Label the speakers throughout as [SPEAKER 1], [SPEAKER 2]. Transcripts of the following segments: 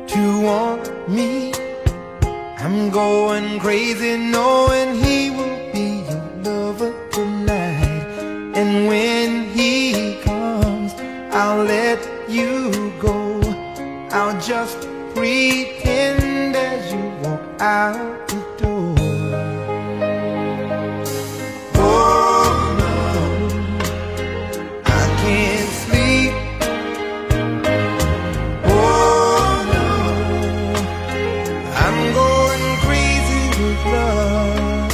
[SPEAKER 1] to want me. I'm going crazy knowing he will be your lover tonight. And when he comes, I'll let you go. I'll just pretend as you walk out the door. Oh no, I can't sleep. Oh no, I'm going crazy with love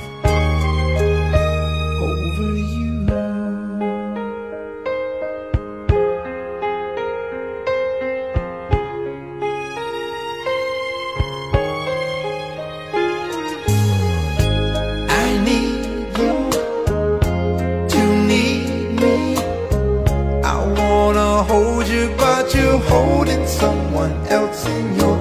[SPEAKER 1] over you. I need you to need me. I wanna hold you, but you're holding someone else in your